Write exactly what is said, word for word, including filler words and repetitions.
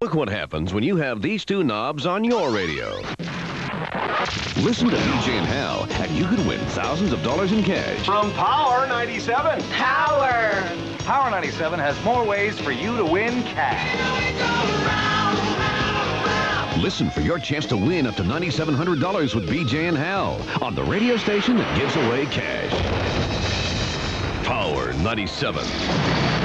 Look what happens when you have these two knobs on your radio. Listen to B J and Hal, and you could win thousands of dollars in cash. From Power ninety-seven. Power! Power ninety-seven has more ways for you to win cash. Listen for your chance to win up to nine thousand seven hundred dollars with B J and Hal on the radio station that gives away cash. Power ninety-seven.